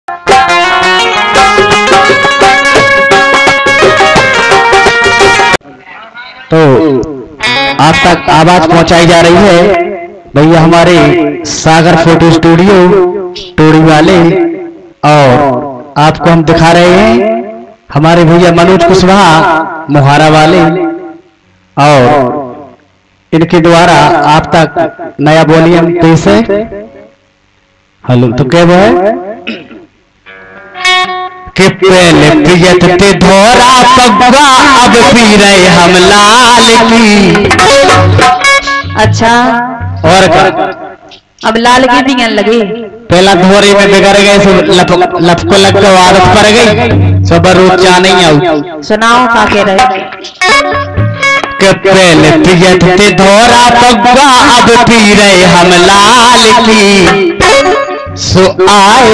तो आप तक आवाज पहुंचाई जा रही है भैया हमारे सागर फोटो स्टूडियो टोड़ी वाले, और आपको हम दिखा रहे हैं हमारे भैया मनोज कुशवाहा मोहारा वाले, और इनके द्वारा आप तक नया वॉल्यूम पेश है। हेलो तो क्या वो है कि पहले पियत ते धोरा पगवा अब पी रहे हम लाल की। अच्छा और क्या अब लाल की पीने लगे। पहला धोरे में बिगड़ गए सो लपको लग गए, आदत पड़ गई सब रोज जा नहीं आऊ। सुनाओ का कह रहे कि पहले पियत ते धोरा पगवा अब पी रहे हम लाल की। सो आए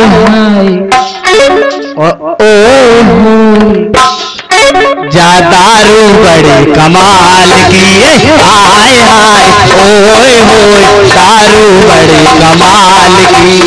जा दारू बड़े कमाल की। हाय हाय ओए होए दारू बड़े कमाल की।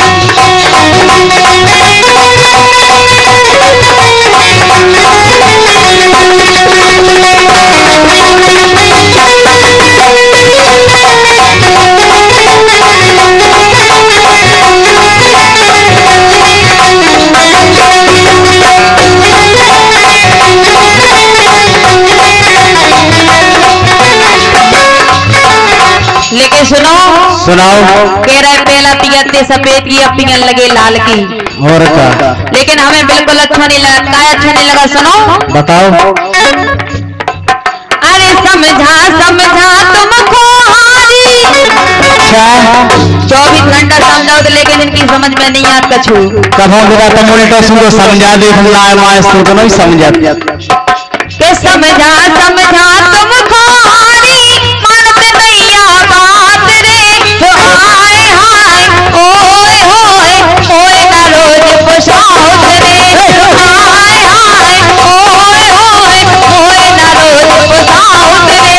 लेकिन सुनाओ कह रहे पहला पियत थे सफेद की अब पियन लगे लाल की। और क्या लेकिन हमें बिल्कुल अच्छा नहीं लगा। क्या अच्छा नहीं लगा सुनो बताओ। अरे समझा समझा तुमको हारी। अच्छा 24 घंटा समझाओ तो लेकिन इनकी समझ में नहीं आता कछु। कब हम तो मोनिटर सुनो समझा दे मास्टर तो नहीं समझा के समझा समझा तुमको हारी मानते नहीं बात रे। तो हाय हाय ओए होए ओए ना रोज पोशाओ रे। तो हाय हाय ओए होए ओए ना रोज पोशाओ रे।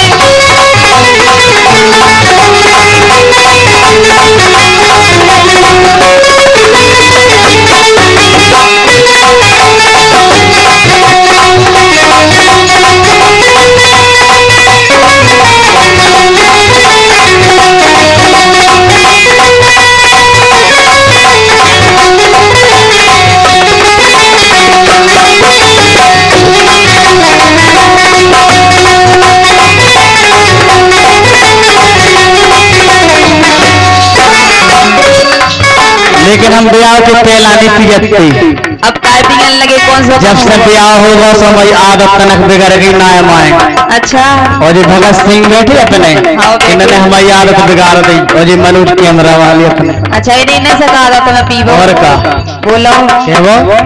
लेकिन हम ब्याह के पहला नहीं पियत थी। अब काय पियन लगे कौन सा? जब से ब्याह होगा समय आदत तनक बिगड़ गई ना माए। अच्छा और जो भगत सिंह बैठे अपने इन्होंने हमारी आदत बिगाड़ दी। और जो मनोज कैमरा वाली अपने। अच्छा इन्हें नहीं सका था तुम्हें पीबो। और का बोलो क्या वो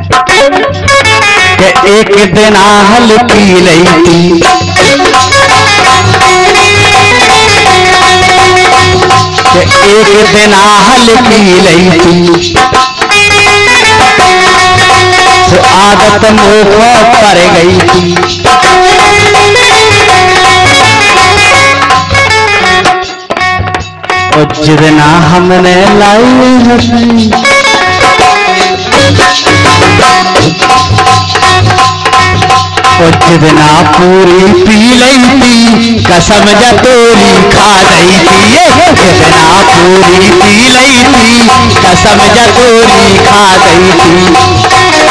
कि एक दिन आहल पी रही थी। एक दिन आहल पी रही थी। तो आदत मुँह पर गई थी। और जितना हमने लाई जितना पूरी पी लई थी कसम जतोरी खा गई थी। जितना पूरी पी लई थी कसम जतोरी खा गई थी।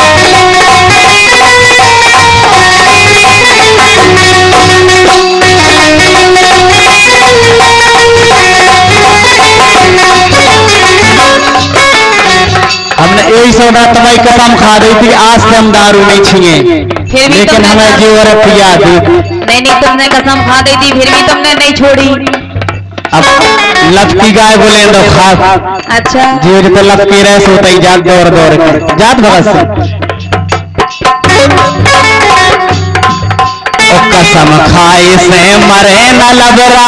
हमने यही सौदा तुम्हारी कसम खा दी थी आज से हम दारू नहीं छीए। लेकिन हमें जीवर पिया दी। नहीं तुमने कसम खा दी थी फिर भी तुमने नहीं छोड़ी। अब लपकी गाय बोले तो खास। अच्छा जीव तो लपकी रहे सोता ही जात दौड़ दौड़ के जात भगत से कसम खाए से मरे न लबरा।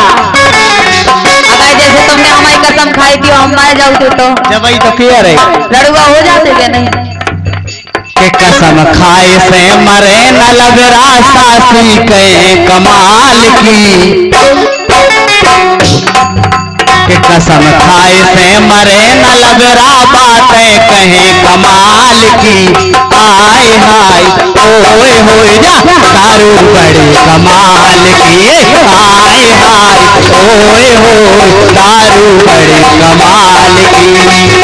अगर जैसे तुमने हमारी कसम खाई थी हम मार जाओ तो जब वही तो क्लियर है लड़ुआ हो जाते क्या नहीं। कि कसम खाए से मरे न लबरा सासी के कमाल की। कि कसम खाए से मरे न लबरा बातें कहे कमाल की। आए हाय ओए होए जा दारू बड़ी कमाल की। आए हाय ओए होए दारू बड़ी कमाल की।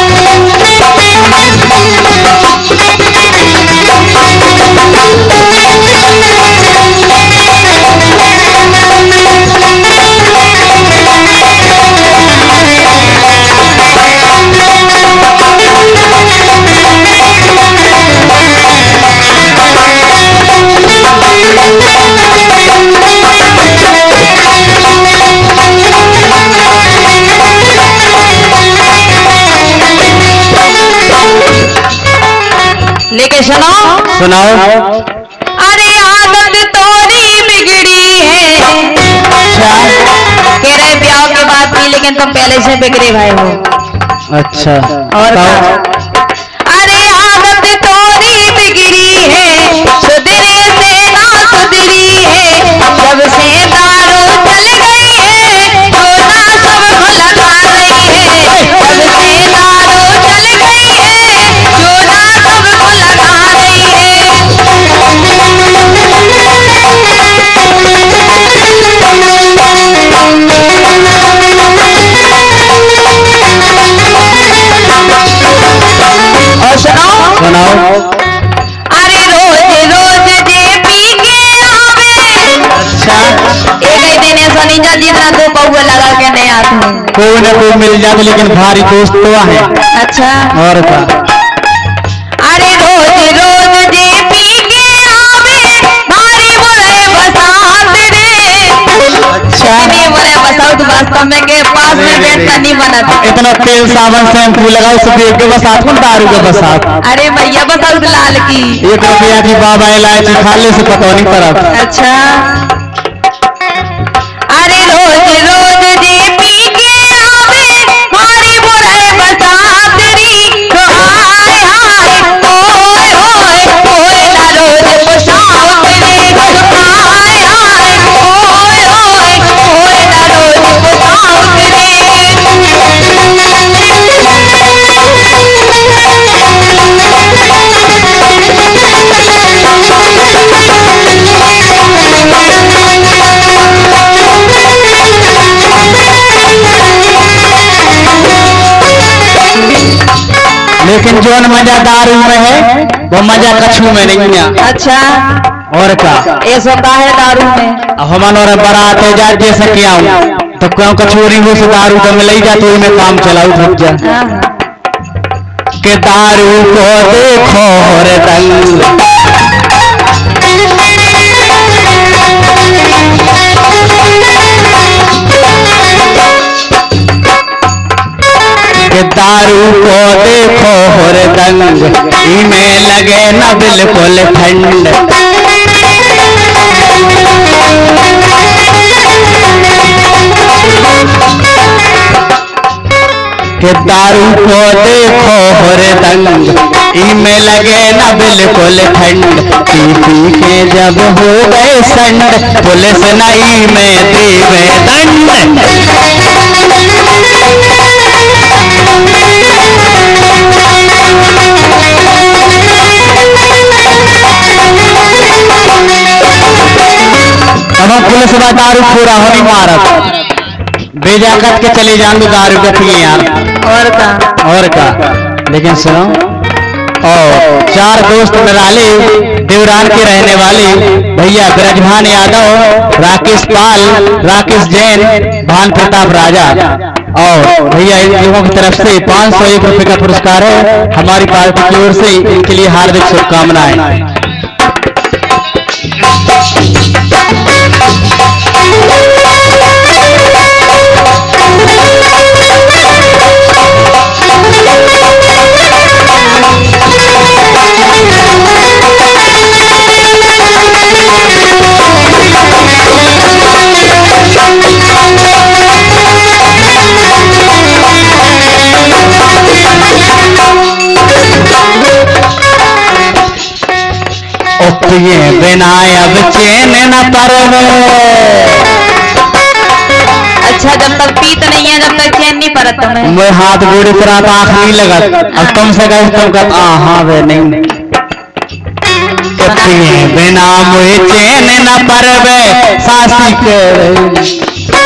लेके सुनाओ। अरे आदत तोरी बिगड़ी है। अच्छा कह रहे ब्याह के बाद भी, लेकिन तुम पहले से बिगड़े भाई हो। अच्छा और अरे आदत तोरी बिगड़ी है, सुधरे से ना सुधरी है। जब से दारू चल गई है, सोना सबको लगा रही है। जब से दारू चल गई है, सोना सबको लगा रही है। और सुनाओ। अरे रोज रोज जे पी के आवे। अच्छा एक ही दिन ऐसा नहीं जा जितना दो पौवा लगा के नहीं आते। कोई ना कोई मिल जाते, लेकिन भारी दोस्त तो है। अच्छा और क्या। अरे रोज रोज जे पी के आवे, भारी बुरे बसात रे। अच्छा नहीं बुरे बसात वास्तव में के पास में बैठना नहीं बनता। इतना तेल साबुन शैम्पू लगाओ सब के बसात में दारू के बसात। अरे भैया बसात लाल की 1 रुपया की बाबा इलायची खाने से पता नहीं पड़ा। अच्छा अरे रोज रोज जे पी के आवे, भारी बुरे बसात री। तो आए हाय ओए होए ओए ना रोज बसात रे। आए हाय ओए होए ओए ना रोज बसात रे। लेकिन जो मजा दारू में है वो मजा कछू में नहीं है। अच्छा और क्या। ये सब का है दारू में। हमन और बारात जा दे सके आऊं तो क्यों कछोरी हो से दारू तो मिल ही जाती में काम चलाऊ थक जा। के दारू को देखो रे दंग, के दारू को देखो रे दंग, इमें लगे न बिल्कुल ठंड। के दारू को देखो रे दंग, इमें लगे न बिल्कुल ठंड। पी पी के जब हो गए संड, पुलिस नहीं में देवे दंड। अब पुलिस बा दारू पूरा होनी मारत बेजाकत के चले जाऊंगे दारू के पिए यार। और का। लेकिन सुनो, और 4 दोस्त निराले देवरान के रहने वाले भैया ब्रजभान यादव, राकेश पाल, राकेश जैन, भान प्रताप राजा। और भैया इन लोगों की तरफ से 501 रुपए का पुरस्कार है हमारी पार्टी की ओर से। इनके लिए हार्दिक शुभकामनाएं। ये बिना अब चैन न परवे। अच्छा जब तक पीत नहीं है जब तक चैन नहीं परत तुम्हें। मैं हाथ गोड़े पर आता आँख नहीं लगत अब तुम से कहे तुम कहत हाँ वे नहीं कहती है बिना मुझे चैन न परवे सासी के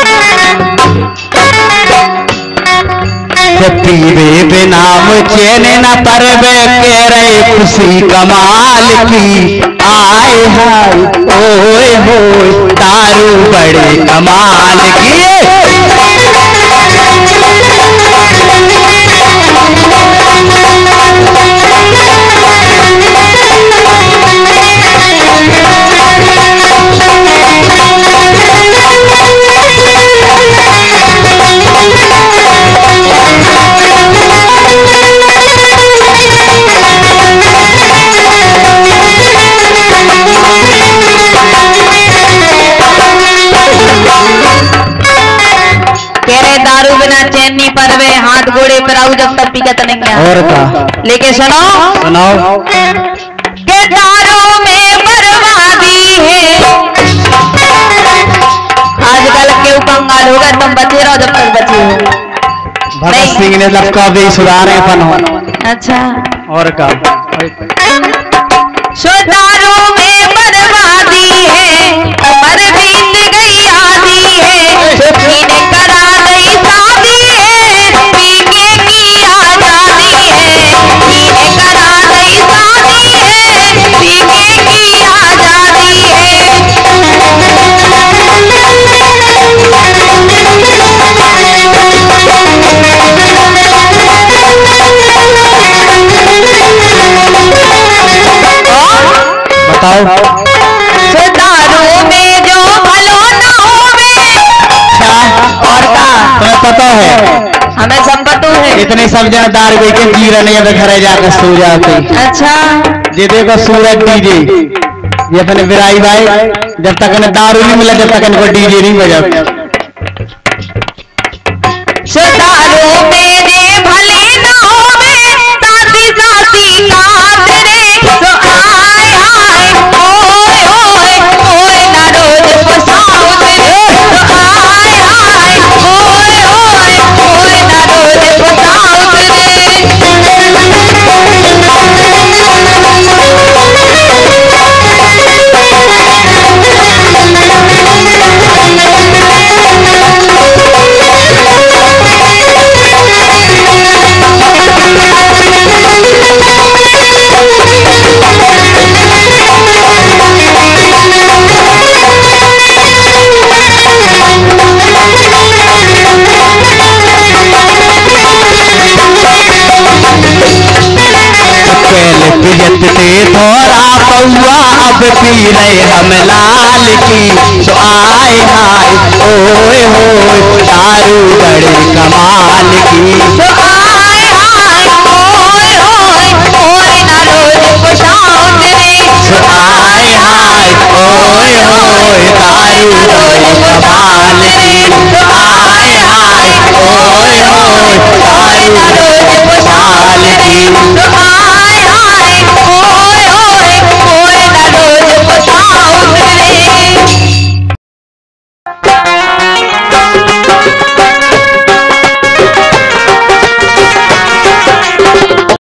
पीरे बिना चैन न परवे के रहे खुशी कमाल की आए हाय ओए होए दारू बड़े कमाल की। दारू बिना चैन नहीं परवे हाथ घोड़े पर आऊ जब तक पिकत नहीं है। और का लेके सुनाओ के दारू में बर्बादी है आजकल क्यों कंगाल हो गए तुम बचे रहो जब तक बचे हो। भगत सिंह ने लपका भी सुधारे अपन हो। अच्छा और का सो दारू में बर्बादी है उम्र बीत गई आधी है सुखी ने करा गई शादी है पीके की आजादी है ने करा गई शादी है पीके की आजादी है। बताओ दारू में जो भलो न होवे। और का तुम्हें पता है हमें सब पता है इतने सब जन दारू पी के जी रहे हैं घरे जाकर सो जाते। अच्छा ये देखो सूरज डीजे ये अपने बिराई भाई जब तक इन्हें दारू नहीं मिला जब तक इनको डीजे नहीं बजा। दारू में जे भले न होवे साथी साथी काट रे तो आए हाय ओए ओए ओए ना रोज पसाउत रे तो आए हाय ओए ओए ओए ना रोज पसाउत रे। पियते थोड़ा पौआ अब पी रहे हम लाल की तो आए हाय ओए होए दारू बड़े कमाल की तो आए हाय ओए ओए ओए ना रोज पसाउत रे तो आए हाय ओए होए दारू